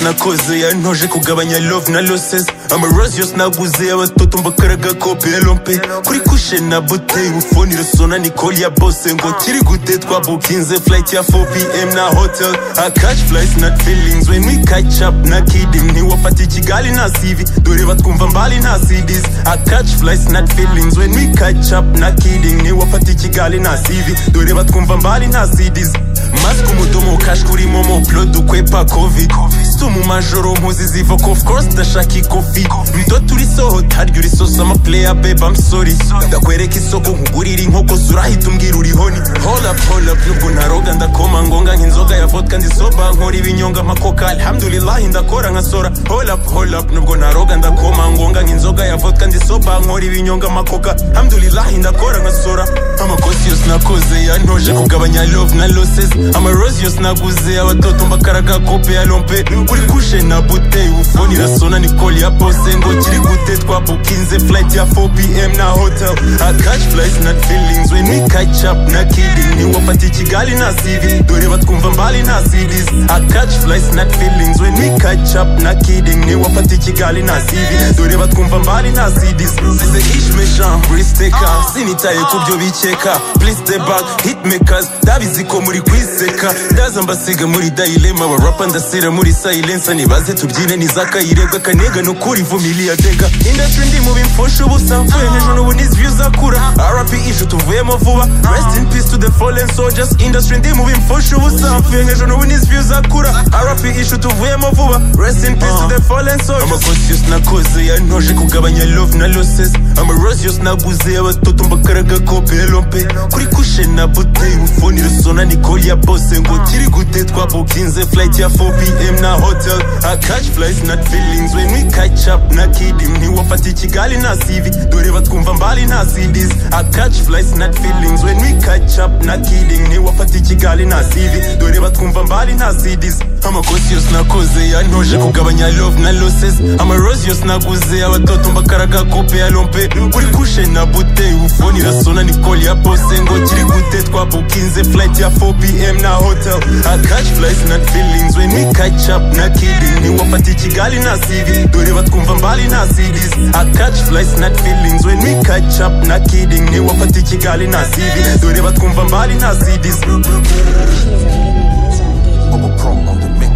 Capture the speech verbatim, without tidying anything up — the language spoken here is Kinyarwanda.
yose nakoze yantoje kugabanya love na losses Amarozi yose naguze abatoto mbakaraga kope ya lompe Kuri kushe na buteye ubufoni rasona Nicole ya bose ngo kiri gute twabukinze flight ya four p m na hotel I catch flights not feelings when we catch up na kidding Ntiwafata ikigali na C V dore batwumva mbali na C Ds I catch flights not feelings when we catch up na kidding Ntiwafata ikigali na C V dore batwumva mbali na C Ds Mask umudomo cash kuri momo upload ukwepa covid Stumu majoro mpuzi ziva of course ndashaka ikofi Mtoto uri soho taryo uri sosa ama player babe I'm sorry Ndakwereka isoko nkugurira inkoko surahita umbwira uri honi Hold up hold up nubwo naroga ndakoma ngonga nk'inzoga ya vodka ndisoba nkora ibinyonga makoka Alhamdulillah ndakora nkasora Hold up hold up nubwo naroga ndakoma ngonga nk'inzoga ya vodka ndisoba nkora ibinyonga makoka Alhamdulillah ndakora nkasora Amakosi yose nakoze yantoje kugabanya love na losses Amarozi yose naguze abatoto mbakaraga kope ya lompe Kuri kushe na buteye ubufoni rasona Nicole ya bose ngo kiri gute twabukinze flight ya four p m na hotel I catch flights not feelings when we catch up na kidding Ntiwafata ikigali na C V dore batwumva mbali na C Ds I catch flights not feelings when we catch up na kidding Ntiwafata ikigali na C V dore batwumva mbali na C Ds Size ish méchant risk taker sinitaye kubyo bikeka please stay back hitmakers ndabizi ko muri kwiseka ndaza mbasiga muri dilema aba rapper ndasira muri silence nibaze tubyine nizakayirebwa kanega no kuri vumilia dega industry ndi mu bimfosha ubusa mvuye nk'ejo n'ubu nizi views akura R P ije tuvuyemo vuba rest in peace to the fallen soldiers industry ndi mu bimfosha ubusa mvuye nk'ejo n'ubu nizi views akura R P ije tuvuyemo vuba rest in peace to the fallen soldiers Amakosi yose nakoze yantoje kugabanya love na losses Amarozi yose naguze abatoto mbakaraga kope ya lompe Kuri kushe na buteye ubufoni rasona Nicole ya bose ngo kiri gute twabukinze flight ya four p m na hotel I catch flights not feelings when we catch up na kidding Ntiwafata ikigali na C V dore batwumva mbali na C Ds I catch flights not feelings when we catch up na kidding Ntiwafata ikigali na C V dore batwumva mbali na C Ds Amakosi yose nakoze yantoje kugabanya love na losses Amarozi yose naguze abatoto mbakaraga kope ya lompe Kuri kushe na buteye ubufoni rasona Nicole ya bose ngo kiri gute twabukinze flight ya four p m na hotel I catch flights not feelings when we catch up na kidding Ntiwafata ikigali na C V dore batwumva mbali na C Ds I catch flights not feelings when we catch up na kidding Ntiwafata ikigali na C V dore batwumva mbali na C Ds Bubba Prom on the mix